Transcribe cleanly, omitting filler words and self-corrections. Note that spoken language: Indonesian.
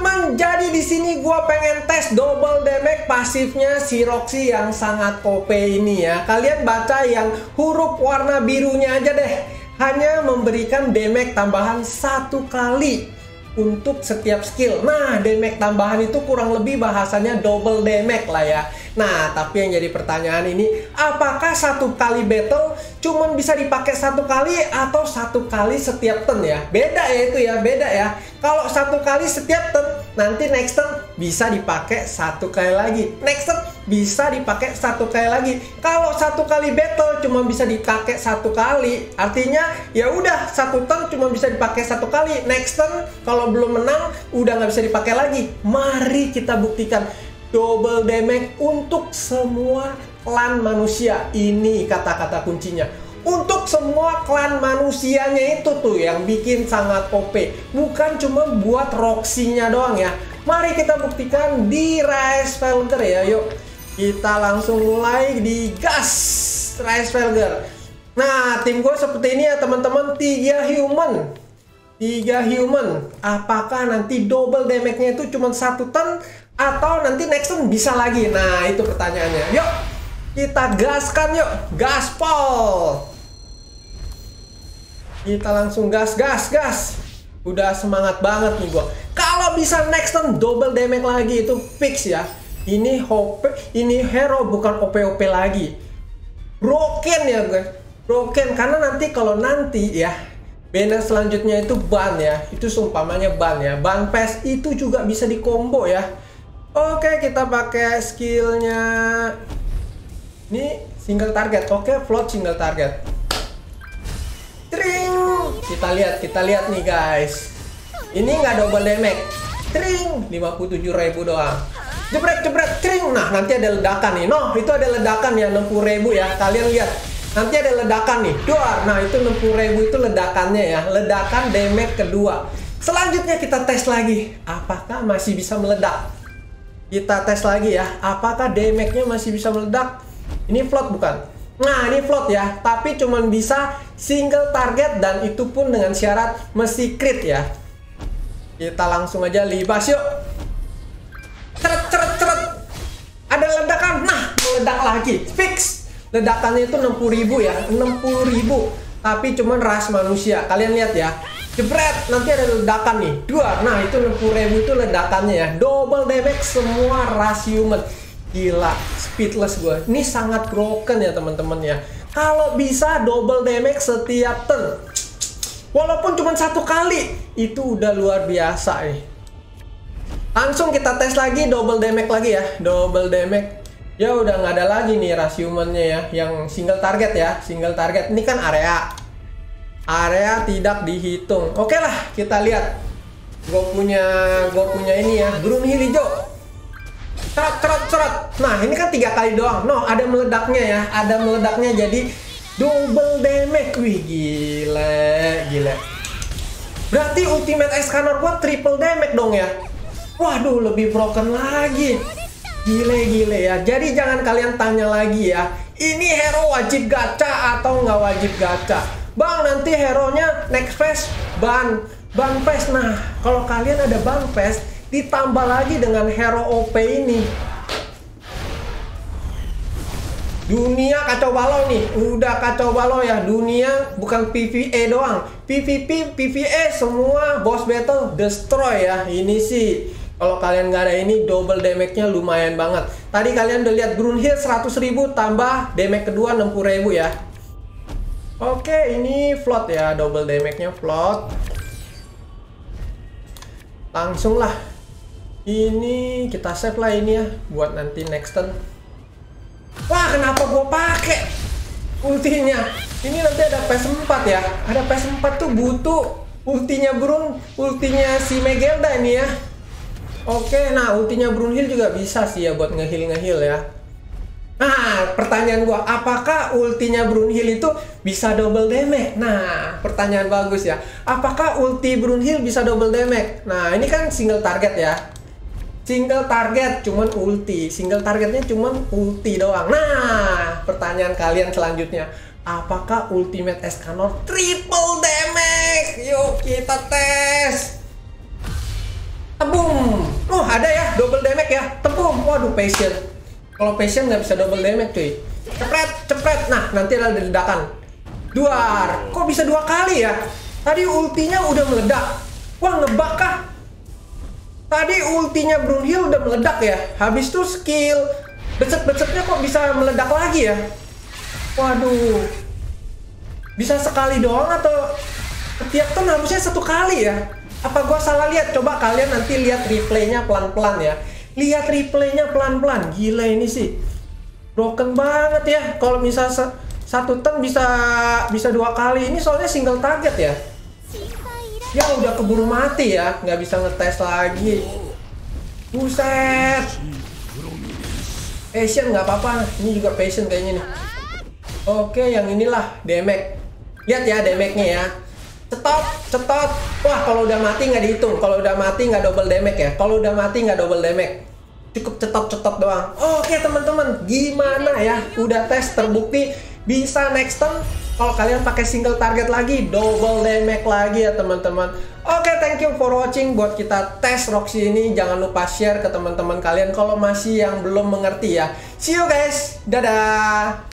teman-teman, jadi di sini gua pengen tes double damage pasifnya si Roxy yang sangat OP ini ya. Kalian baca yang huruf warna birunya aja deh. Hanya memberikan damage tambahan 1 kali untuk setiap skill. Nah, damage tambahan itu kurang lebih bahasanya double damage lah ya. Nah, tapi yang jadi pertanyaan ini, apakah 1 kali battle cuman bisa dipakai 1 kali atau 1 kali setiap turn ya? Beda ya itu ya, beda ya. Kalau 1 kali setiap turn, nanti next turn bisa dipakai 1 kali lagi. Next turn bisa dipakai 1 kali lagi. Kalau 1 kali battle cuma bisa dipakai 1 kali, artinya ya udah 1 turn cuma bisa dipakai 1 kali. Next turn kalau belum menang udah nggak bisa dipakai lagi. Mari kita buktikan double damage untuk semua klan manusia. Ini kata-kata kuncinya. Untuk semua klan manusianya itu tuh yang bikin sangat OP. Bukan cuma buat Roxy-nya doang ya. Mari kita buktikan di Rise Felger ya. Yuk, kita langsung mulai di gas Rise Felger. Nah, tim gue seperti ini ya teman-teman. 3 human. Apakah nanti double damage-nya itu cuma 1 turn atau nanti next turn bisa lagi? Nah, itu pertanyaannya. Yuk, kita gaskan yuk. Gaspol. Kita langsung gas. Udah semangat banget nih gua. Kalau bisa next turn double damage lagi itu fix ya. Ini hero bukan OP-OP lagi. Broken ya guys. Broken karena nanti kalau nanti ya banner selanjutnya itu ban ya. Itu seumpamanya ban ya. Ban pass itu juga bisa di combo ya. Oke, kita pakai skillnya. Ini single target. Oke, float single target. Tring. Kita lihat nih guys. Ini nggak double damage. Tring. 57.000 doang. Jebret. Tring. Nah, nanti ada ledakan nih. No, itu ada ledakan ya 60.000 ya. Kalian lihat. Nanti ada ledakan nih. Duar. Nah, itu 60.000 itu ledakannya ya. Ledakan damage kedua. Selanjutnya kita tes lagi. Apakah masih bisa meledak? Kita tes lagi ya, apakah damage-nya masih bisa meledak? Ini float bukan? Nah, ini float ya, tapi cuman bisa single target dan itu pun dengan syarat mesti crit ya. Kita langsung aja libas yuk. Ceret. Ada ledakan. Nah, meledak lagi. Fix. Ledakannya itu 60.000 ya, 60.000. Tapi cuman ras manusia. Kalian lihat ya. Jebret, nanti ada ledakan nih. Nah, itu 60.000 itu ledakannya ya. Double damage semua ras human. Gila, speedless gue. Ini sangat broken ya teman-teman ya. Kalau bisa double damage setiap turn, walaupun cuma 1 kali, itu udah luar biasa nih. Langsung kita tes lagi double damage lagi ya. Double damage. Ya udah nggak ada lagi nih ras humannya ya. Yang single target ya. Single target. Ini kan area tidak dihitung. Oke lah, kita lihat. Gue punya ini ya, Grunhill hijau. Cerot. Nah, ini kan 3 kali doang. No, ada meledaknya ya. Ada meledaknya jadi double damage. Wih, gila. Berarti ultimate Escanor gua triple damage dong ya. Waduh, lebih broken lagi. Gile ya. Jadi jangan kalian tanya lagi ya. Ini hero wajib gacha atau nggak wajib gacha? Bang, nanti hero-nya next phase ban phase. Nah, kalau kalian ada ban phase, ditambah lagi dengan hero OP ini. Dunia kacau balau nih. Udah kacau balau ya. Dunia bukan PvE doang. PvP, PvE semua boss battle destroy ya. Ini sih kalau kalian nggak ada ini double damage-nya lumayan banget. Tadi kalian udah lihat Grunhill 100.000 tambah damage kedua 60.000 ya. Oke, ini float ya, double damage-nya float. Langsung lah. Ini kita save lah ini ya, buat nanti next turn. Wah, kenapa gue pakai ultinya? Ini nanti ada PS4 ya. Ada PS4 tuh butuh ultinya ultinya si Megelda ini ya. Oke, nah ultinya Grunhill juga bisa sih ya buat ngeheal ya. Nah, pertanyaan gua, apakah ultinya Grunhill itu bisa double damage? Nah, pertanyaan bagus ya. Apakah ulti Grunhill bisa double damage? Nah, ini kan single target ya. Single target, cuman ulti. Single targetnya cuman ulti doang. Nah, pertanyaan kalian selanjutnya, apakah Ultimate Escanor triple damage? Yuk kita tes. Boom. Waduh, passion. Kalau passion nggak bisa double damage cuy. Cepret, cepret. Nah, nanti ada ledakan. Duar. Kok bisa 2 kali ya? Tadi ultinya udah meledak. Wah, ngebug kah? Tadi ultinya Brunhild udah meledak ya. Habis itu skill becet-becetnya kok bisa meledak lagi ya? Waduh. Bisa sekali doang atau setiap turn harusnya 1 kali ya? Apa gua salah lihat? Coba kalian nanti lihat replaynya pelan-pelan ya. Lihat replaynya pelan-pelan. Gila ini sih. Broken banget ya. Kalau misal 1 turn bisa 2 kali. Ini soalnya single target ya. Ya udah keburu mati ya. Nggak bisa ngetes lagi. Buset. Passion nggak apa-apa. Ini juga passion kayaknya nih. Oke, yang inilah damage. Lihat ya damage-nya ya. Cetot, cetot. Wah, kalau udah mati nggak dihitung. Kalau udah mati nggak double damage ya. Kalau udah mati nggak double damage. Cukup cetot-cetot doang. Oke teman-teman, gimana ya? Udah tes terbukti bisa next turn. Kalau kalian pakai single target lagi, double damage lagi ya teman-teman. Oke, thank you for watching. Buat kita tes Roxy ini, jangan lupa share ke teman-teman kalian kalau masih yang belum mengerti ya. See you guys, dadah.